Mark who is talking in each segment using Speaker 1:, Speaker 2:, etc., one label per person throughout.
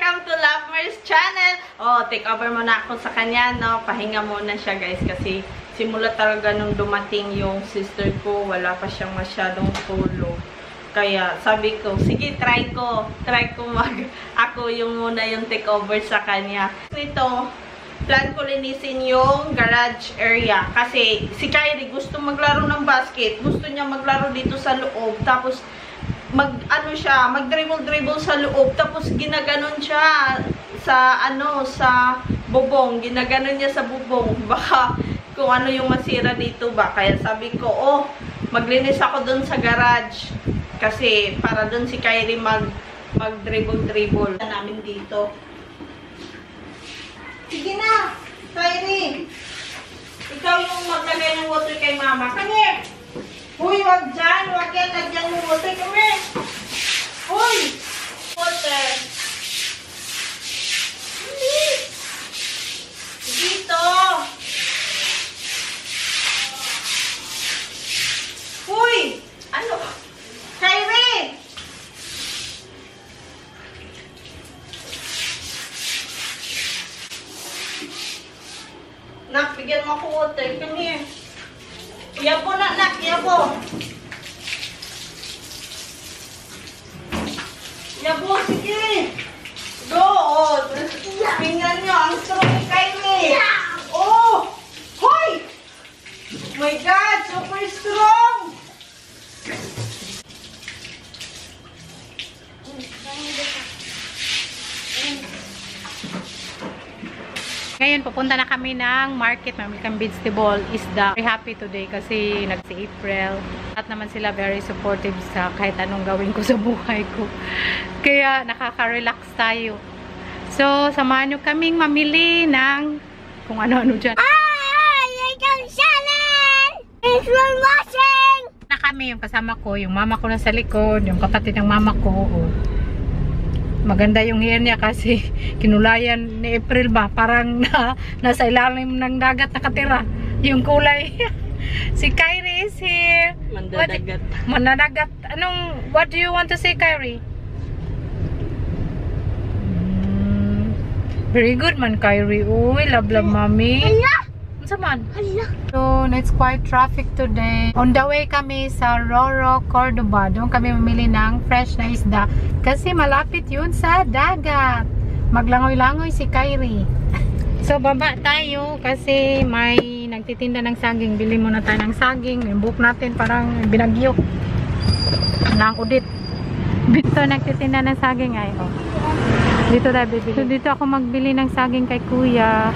Speaker 1: Welcome to Lovemyrr's channel. Oh, take over muna ako sa kanya, no? Pahinga muna siya, guys, kasi simula talaga nung dumating yung sister ko, wala pa siyang masyadong tulog. Kaya sabi ko, sige, try ko ako yung muna yung take over sa kanya. Ito, plan ko linisin yung garage area. Kasi si Kyrie gusto maglaro ng basket. Gusto niya maglaro dito sa loob. Tapos, mag-dribble sa loob. Tapos, ginaganon siya sa bubong. Ginaganon niya sa bubong. Baka kung ano yung masira dito ba. Kaya sabi ko, oh, maglinis ako dun sa garage. Kasi, para dun si Kyrie mag-dribble namin dito. Sige na, Kyrie. Ikaw yung maglagay ng water kay mama. Come here. Uy, wag dyan. Wag yan. Lagyan mo water. Come here. Uy! Water. Dito. Uy! Ano? Kyrie! Nak, bigyan mo ako water. Come here. Yabo na, nak. Yabo. Yabo, sige. Go. Oh. Tingnan nyo. Ang strong ni Kylie. Oh. Hoy. Oh my God. Super strong.
Speaker 2: Ngayon, pupunta na kami ng market. Mamili kang vegetable, isda. Very happy today kasi si April. At naman sila very supportive sa kahit anong gawin ko sa buhay ko. Kaya nakaka-relax tayo. So, samahan nyo kaming mamili ng kung ano-ano dyan. Na kami, yung kasama ko, yung mama ko nasa likod, yung kapatid ng mama ko. Oh. Maganda yung hair niya kasi kinulayan ni April ba, parang nasa ilalim ng dagat nakatira yung kulay. Si Kyrie is here.
Speaker 1: Mandadagat.
Speaker 2: Mandadagat. What do you want to say, Kyrie? Very good man, Kyrie. Uy, love mommy. Man. So, it's quite traffic today. On the way kami sa Ruru, Cordova. Doon kami mamili ng fresh na isda. Kasi malapit yun sa dagat. Maglangoy-langoy si Kyrie. So, baba tayo kasi may nagtitinda ng saging. Bili muna tayo ng saging. Yung book natin parang binagyo. Nang udit. Dito nagtitinda ng saging ay. Oh. Dito tayo bibili. So, dito ako magbili ng saging kay kuya.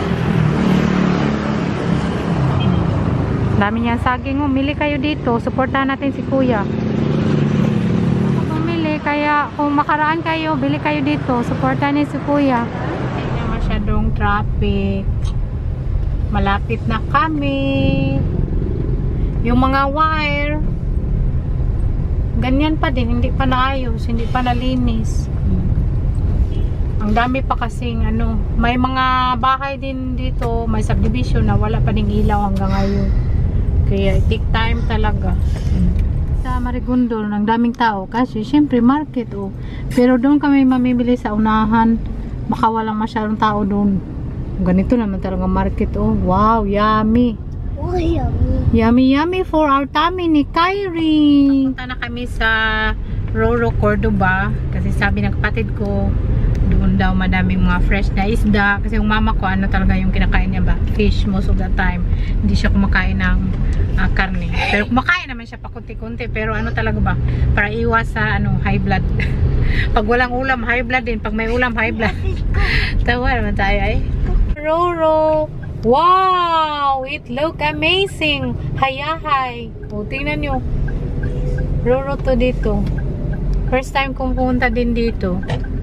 Speaker 2: Dami niya saging. Mili kayo dito. Suportahan natin si kuya. Pumili. Kaya kung makaraan kayo, bili kayo dito. Suportahan niya si kuya. Hindi na masyadong traffic. Malapit na kami. Yung mga wire, ganyan pa din. Hindi pa naayos. Hindi pa nalinis. Ang dami pa kasing may mga bahay din dito. May subdivision na wala pa ding ilaw hanggang ngayon. Kaya take time talaga. Sa Marigondol, ang daming tao kasi syempre market Pero doon kami mamimili sa unahan. Baka walang masyadong tao doon. Ganito naman talaga market Wow, yummy.
Speaker 3: Oh, yummy.
Speaker 2: Yummy for our tummy ni Kyrie. Punta na kami sa Ruru, Cordova kasi sabi ng kapatid ko doon daw madaming mga fresh na isda kasi yung mama ko talaga yung kinakain niya ba fish most of the time, hindi siya kumakain ng karne, pero kumakain naman siya pa kunti-kunti, pero talaga ba para iwas sa high blood. Pag walang ulam high blood din, pag may ulam high blood. Tawa naman tayo ay Ruru. Wow, it look amazing. Hayahay. Tingnan nyo Ruru to dito, first time kong pumunta din dito.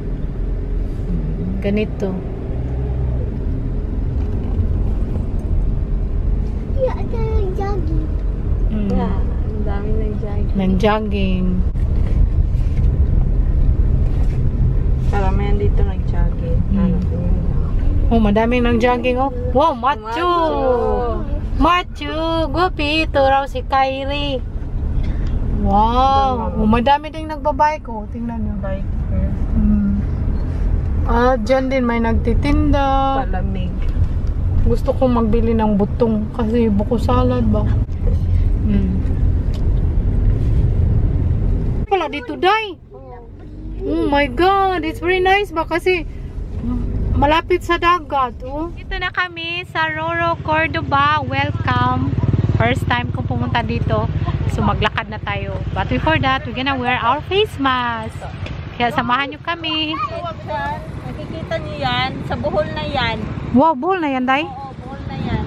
Speaker 2: Ganito.
Speaker 3: Yeah, ang jogging.
Speaker 1: Yeah, ang dami ng jogging.
Speaker 2: Nag-jogging.
Speaker 1: Karamihan dito nag-jogging.
Speaker 2: Madaming nag-jogging Wow, macho! Macho! Gupi, ito raw si Kyrie. Wow! Madami ding nagbabike Tingnan nyo. Bike. Dyan din may nagtitinda.
Speaker 1: Palamig.
Speaker 2: Gusto kong magbili ng butong kasi buko salad ba. Wala dito, Day. Oh my God, it's very nice ba kasi malapit sa dagat. Oh. Dito na kami sa Ruru, Cordova. Welcome. First time kong pumunta dito. So maglakad na tayo. But before that, we're gonna wear our face mask. Kaya samahan nyo kami.
Speaker 1: Nakikita niyo yan. Sa buhol na yan.
Speaker 2: Wow, buhol na yan, Day?
Speaker 1: Oo, buhol na yan.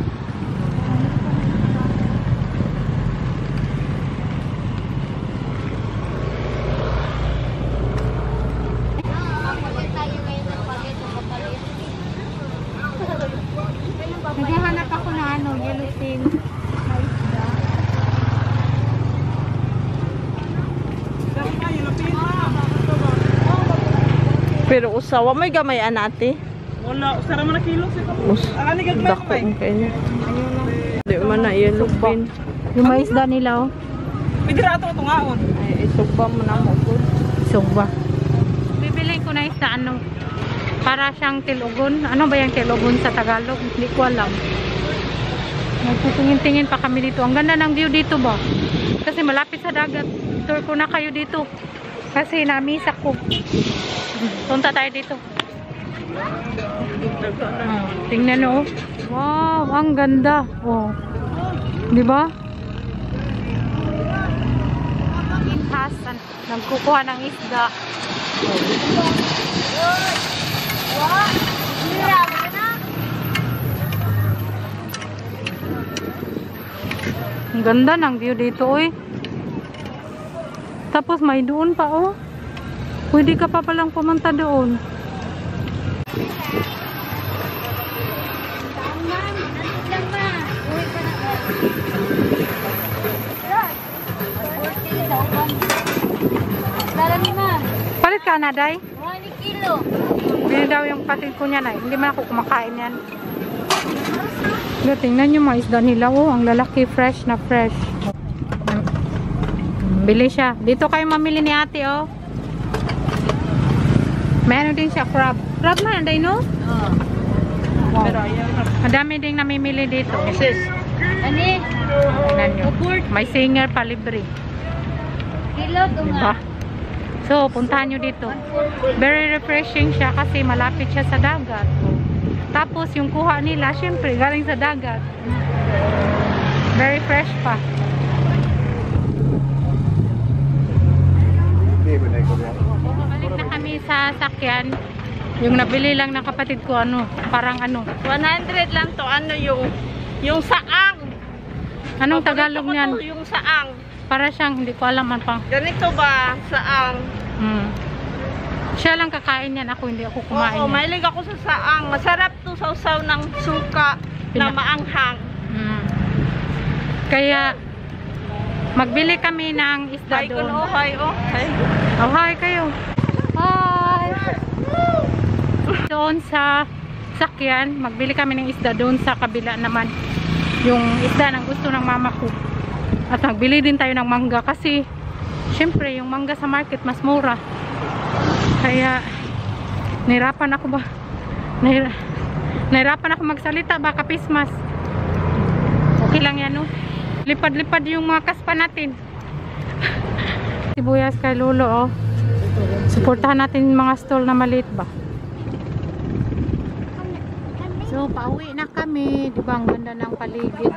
Speaker 2: Naghahanap ako na yellowfin.
Speaker 1: Pero usawa, may gamay anate.
Speaker 4: Wala, usara man na kilo siya ka. Ani gagmay
Speaker 1: Dako
Speaker 4: ko.
Speaker 1: ang kanya. Di man na yellow pin.
Speaker 2: Yung mais da nila, oh.
Speaker 4: Pwede ra ato tungaon.
Speaker 1: Ay, isugba mo na mo po.
Speaker 2: Sugba. Bibili ko na isa para siyang tilugon. Ano ba yung tilugon sa Tagalog? Hindi ko alam. Nagtitingin-tingin pa kami dito. Ang ganda ng view dito ba? Kasi malapit sa dagat. Tour ko na kayo dito. Kasi namisa ko. Punta tayo dito. Tingnan oh. Wow, ang ganda. Oh. 'Di ba? Inhasan, nagkukuha ng isda. Ang ganda ng view dito, oy. Tapos may doon pa, oh. Pwede ka pa palang pumunta doon. Palit ka na, Day?
Speaker 3: 1 kilo.
Speaker 2: Bili daw yung patid ko niya, Nay. Hindi man ako kumakain yan. Tingnan nyo mga isda nila. Oh, ang lalaki, fresh na fresh. Bili siya. Dito kayo mamili ni ate, oh. Meron din siya crab. Crab na, Day, no?
Speaker 1: Oo.
Speaker 2: Wow.
Speaker 1: Pero ayan na.
Speaker 2: Madami ding namimili dito.
Speaker 1: Sis.
Speaker 3: Ani?
Speaker 2: Tingnan nyo. May singer pa libre.
Speaker 3: Kilo
Speaker 2: Diba? So, puntahan nyo dito. Very refreshing siya kasi malapit siya sa dagat. Tapos, yung kuha nila, syempre, galing sa dagat. Very fresh pa. Balik na kami sa sakyan. Yung nabili lang ng kapatid ko, parang
Speaker 1: 100 lang to. Ano yung saang.
Speaker 2: Anong Tagalog
Speaker 1: Paborito ko
Speaker 2: niyan?
Speaker 1: to, yung saang.
Speaker 2: Para siyang, hindi ko alam pang.
Speaker 1: Ganito ba? Saang.
Speaker 2: Siya lang kakain yan. Ako, hindi ako kumain
Speaker 1: Oo,
Speaker 2: yan.
Speaker 1: mahilig ako sa saang. Masarap to sausaw ng suka na maanghang.
Speaker 2: Kaya, magbili kami ng isda
Speaker 1: Hi,
Speaker 2: doon.
Speaker 1: oh, hi, oh. Hi.
Speaker 2: Oh, hi kayo. Hi! Doon sa sakyan, magbili kami ng isda doon sa kabila naman. Yung isda ng gusto ng mama ko. At nagbili din tayo ng mangga kasi syempre yung mangga sa market mas mura. Kaya nahirapan ako ba? Nahirapan ako magsalita baka pismas. Okay lang yan, no? Lipad-lipad yung mga kaspa natin. Sibuyas kay Lolo, oh. Suportahan natin yung mga stall na maliit ba? So, pauwi na kami. Diba, ang ganda ng paligid.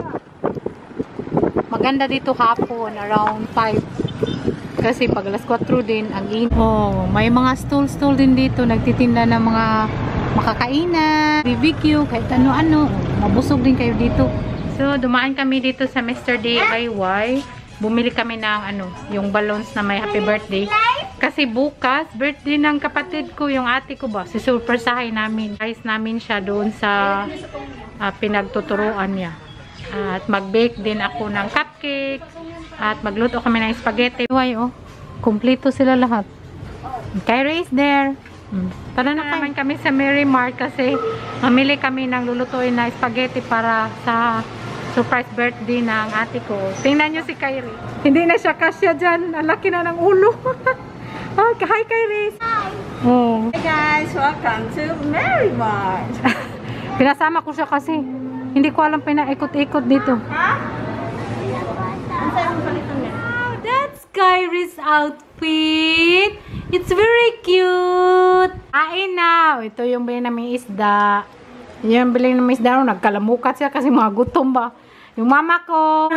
Speaker 2: Maganda dito hapon, around 5. Kasi pag alas 4 din, ang init. Oh, may mga stall din dito. Nagtitinda ng mga makakainan, BBQ, kahit ano-ano. Mabusog din kayo dito. So, dumaan kami dito sa Mr. DIY. Bumili kami ng yung balloons na may happy birthday. Kasi bukas, birthday ng kapatid ko, yung ate ko ba, si surpresahin namin. Guys namin siya doon sa pinagtuturuan niya. At mag-bake din ako ng cupcake. At magluto kami ng spaghetti. Why, oh, kumpleto sila lahat. Kyra is there. Tara na naman kami sa Mary Mart kasi mamili kami ng lulutuin na spaghetti para sa surprise birthday ng ate ko. Tingnan nyo si Kyrie. Hindi na siya kasya dyan. Ang laki na ng ulo. Hi, Kyrie.
Speaker 3: Hi.
Speaker 2: Oh.
Speaker 1: Hey guys, welcome to Mary Mart.
Speaker 2: Pinasama ko siya kasi hindi ko alam pinaikot-ikot dito.
Speaker 1: Ha? Ang sa'yo mong palitan niya?
Speaker 2: Wow, that's Kyrie's outfit. It's very cute. Kain na. Ito yung bilhin namin isda. Yung bilhin namin isda. Nagkalamukat siya kasi mga gutom ba. Yung mama ko.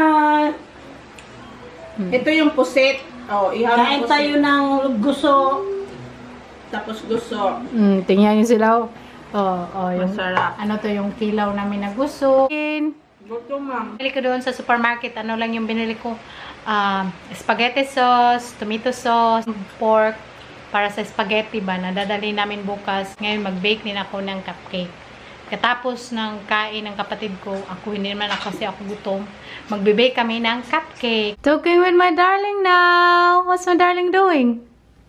Speaker 1: Ito yung pusit. Oh,
Speaker 4: Kain tayo ng guso.
Speaker 1: Tapos gusto.
Speaker 2: Tingnan nyo sila. Yung,
Speaker 1: Masarap.
Speaker 2: ano to yung kilaw namin na gusto.
Speaker 1: Gusto, ma'am.
Speaker 2: Binili ko doon sa supermarket. Ano lang yung binili ko? Spaghetti sauce, tomato sauce, pork. Para sa spaghetti ba, nadadali namin bukas. Ngayon, mag-bake din ako ng cupcake. Katapos ng kain ng kapatid ko, ako hindi naman ako kasi ako gutom. Magbe-bake kami ng cupcake. Talking with my darling now. What's my darling doing?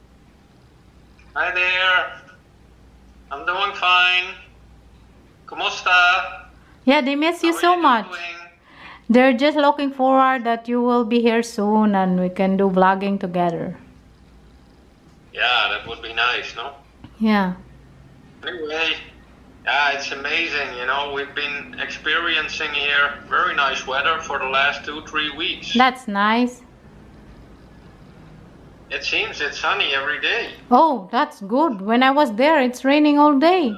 Speaker 5: Hi there. I'm doing fine. Kumusta?
Speaker 2: Yeah, they miss you so much.
Speaker 5: Doing?
Speaker 2: They're just looking forward that you will be here soon and we can do vlogging together.
Speaker 5: Yeah, that would be nice, no?
Speaker 2: Yeah.
Speaker 5: Anyway, yeah, it's amazing. You know, we've been experiencing here very nice weather for the last 2-3 weeks.
Speaker 2: That's nice.
Speaker 5: It seems it's sunny every day.
Speaker 2: Oh, that's good. When I was there, it's raining all day.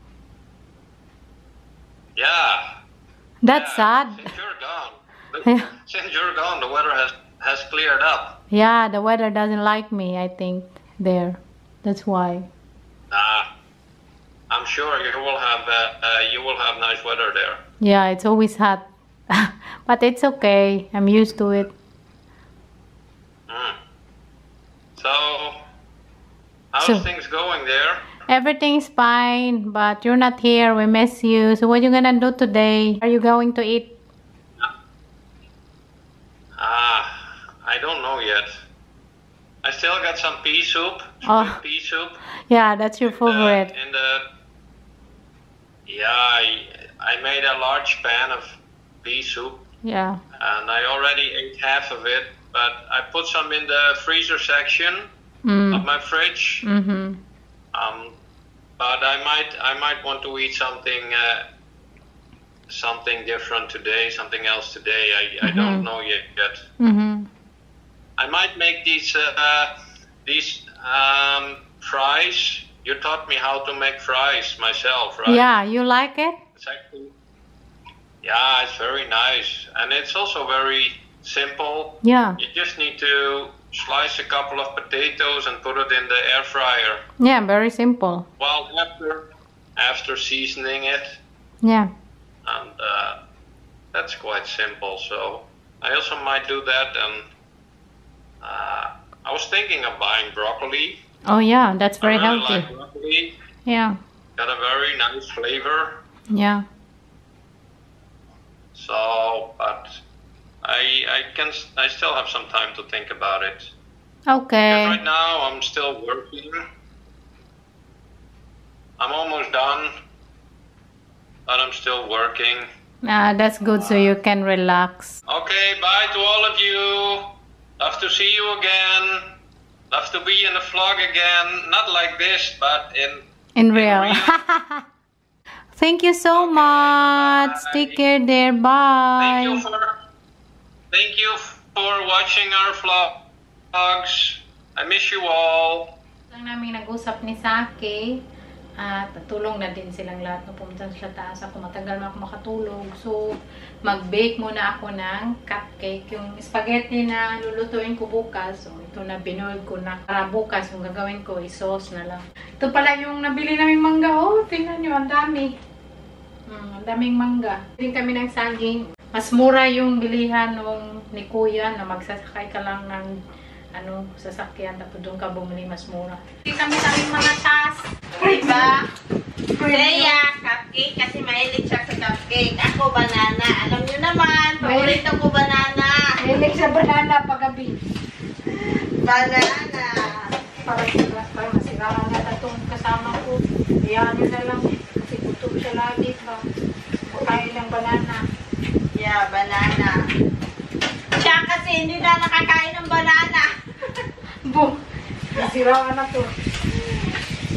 Speaker 5: Yeah.
Speaker 2: That's
Speaker 5: yeah,
Speaker 2: sad.
Speaker 5: Since you're gone,
Speaker 2: Yeah.
Speaker 5: since you're gone, the weather has cleared up.
Speaker 2: Yeah, the weather doesn't like me, I think, there. That's why.
Speaker 5: Nah, I'm sure you will have nice weather there.
Speaker 2: Yeah, it's always hot. But it's okay. I'm used to it.
Speaker 5: So, how's
Speaker 2: So-
Speaker 5: things going there?
Speaker 2: Everything's fine, but you're not here. We miss you. So what are you gonna do today? Are you going to eat?
Speaker 5: I don't know yet. I still got some pea soup.
Speaker 2: Oh.
Speaker 5: Sweet pea soup.
Speaker 2: Yeah, that's your favorite.
Speaker 5: I made a large pan of pea soup,
Speaker 2: Yeah.
Speaker 5: and I already ate half of it. But I put some in the freezer section of my fridge.
Speaker 2: Mm-hmm.
Speaker 5: But I might want to eat something different today, something else today. I don't know yet.
Speaker 2: Mm-hmm.
Speaker 5: I might make these fries. You taught me how to make fries myself, right?
Speaker 2: Yeah, you like it?
Speaker 5: It's actually, yeah, it's very nice, and it's also very simple.
Speaker 2: Yeah.
Speaker 5: You just need to slice a couple of potatoes and put it in the air fryer.
Speaker 2: Yeah, very simple.
Speaker 5: Well, after seasoning it,
Speaker 2: Yeah.
Speaker 5: and that's quite simple. So I also might do that. And I was thinking of buying broccoli.
Speaker 2: Oh yeah, that's very
Speaker 5: I really
Speaker 2: healthy.
Speaker 5: like broccoli.
Speaker 2: Yeah.
Speaker 5: Got a very nice flavor.
Speaker 2: Yeah.
Speaker 5: So, but I still have some time to think about it.
Speaker 2: Okay.
Speaker 5: Right now, I'm still working. I'm almost done, but I'm still working.
Speaker 2: That's good, so you can relax.
Speaker 5: Okay, bye to all of you. Love to see you again. Love to be in the vlog again. Not like this, but
Speaker 2: In real. Thank you so much.
Speaker 5: bye.
Speaker 2: Take care there. Bye.
Speaker 5: Thank you for watching our vlogs. I miss you all.
Speaker 2: Lang namin nag-usap ni Saki at tulong na din silang lahat na pumunta sa taas. Ako matagal na ako makatulog. So, mag-bake muna ako ng cupcake. Yung spaghetti na lulutuin ko bukas. So, ito na binuhol ko na. Para bukas, yung gagawin ko, i-sauce na lang. Ito pala yung nabili namin mangga. Oh, tingnan nyo, ang dami. Ang daming mangga. Bilhin kami ng saging. Mas mura yung bilihan nung ni Kuya na magsasakay ka lang ng sasakyan, tapos doon ka bumili, mas mura. Hindi kami namin mga tas.
Speaker 1: Diba? Leia, cupcake kasi mahilig siya sa cupcake. Ako, banana. Alam nyo naman, paborito ko banana.
Speaker 2: Mahilig sa banana paggabi.
Speaker 1: Banana.
Speaker 2: Parang masiraan na itong kasama ko. Iyan nyo na lang. Kasi gutom siya lagi pa. Kain ng banana.
Speaker 1: Yeah, banana. Siya kasi hindi na nakakain ng banana.
Speaker 2: Boom! Masiraan na to.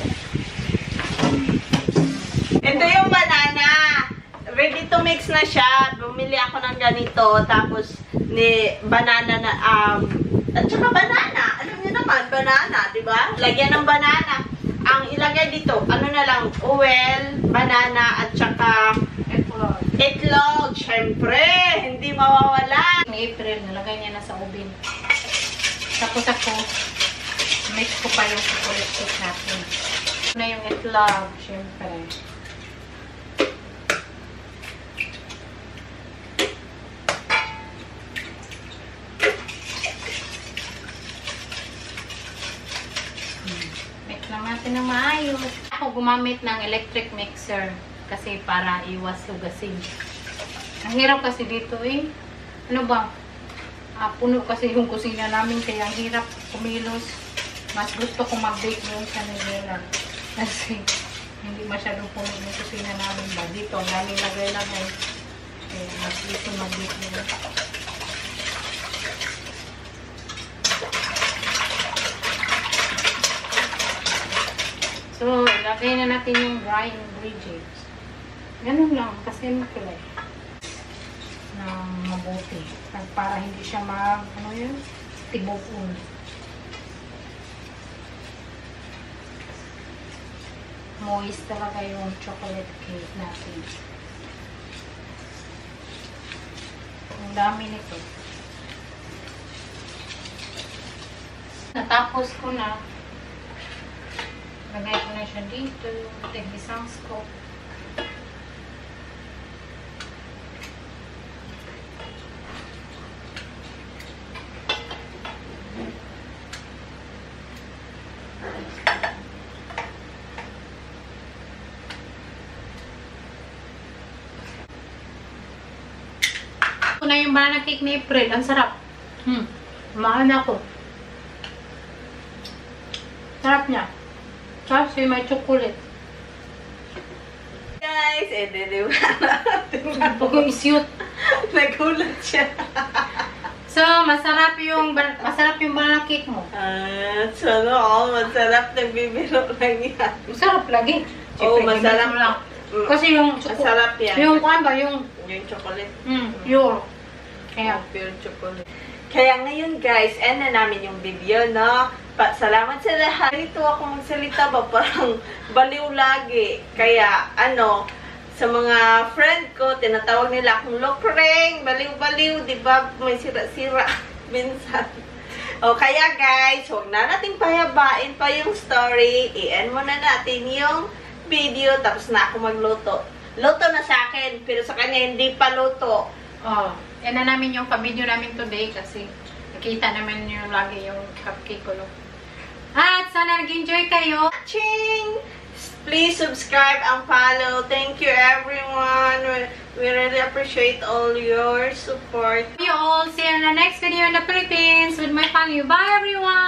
Speaker 1: mix na siya. Bumili ako ng ganito. Tapos, banana na, at saka banana. Alam niyo naman, banana, di ba? Lagyan ng banana. Ang ilagay dito, ano na lang, oil, banana, at saka itlog. Syempre, hindi mawawala.
Speaker 2: Ni April, nalagay niya na sa oven. Tapos ako, mix ko pa yung chocolate cake natin. Ito na yung itlog, syempre. Mix lang natin na maayos. Ako gumamit ng electric mixer kasi para iwas hugasin. Ang hirap kasi dito eh. Ano ba? Puno kasi yung kusina namin kaya ang hirap kumilos. Mas gusto ko mag-bake yung sa nila. Kasi hindi masyadong puno yung kusina namin ba. Dito ang daming lagay-lagay. Kaya mas gusto mag-bake nila. So, ilagay na natin yung dry ingredients. Ganun lang kasi makulay. Na mabuti. Para hindi siya tibokon. Moist talaga yung chocolate cake natin. Ang dami nito. Natapos ko na. Lagay ko na siya dito. Take isang scoop. Ito na yung banana cake ni April. Ang sarap. Mahal na ako. Sarap niya. Kasi may chocolate.
Speaker 1: Guys, di ba?
Speaker 2: Pag yung isyut.
Speaker 1: Nagulat siya.
Speaker 2: So, masarap yung banana cake mo.
Speaker 1: Sana all. Masarap. Nagbibiro lang yan.
Speaker 2: Masarap lagi.
Speaker 1: Oo, masarap
Speaker 2: lang. Kasi yung
Speaker 1: masarap yan.
Speaker 2: Yung kuan ba? Yung
Speaker 1: chocolate.
Speaker 2: pure. Kaya,
Speaker 1: pure chocolate. Kaya ngayon guys, end na namin yung video, no? Salamat sa lahat. Ganito ako magsalita ba? Parang baliw lagi. Kaya, sa mga friend ko, tinatawag nila akong lokreng, baliw-baliw, diba? May sira-sira minsan. Kaya guys, huwag na nating pahabain pa yung story. I-end muna natin yung video, tapos na ako magluto. Luto na sa akin, pero sa kanya hindi pa luto.
Speaker 2: yan na namin yung pa-video namin today kasi nakita naman yung lagi yung cupcake ko. At sana nag-enjoy kayo.
Speaker 1: Ching! Please subscribe and follow. Thank you everyone. We really appreciate all your support.
Speaker 2: You all see you in the next video in the Philippines with my family. Bye everyone!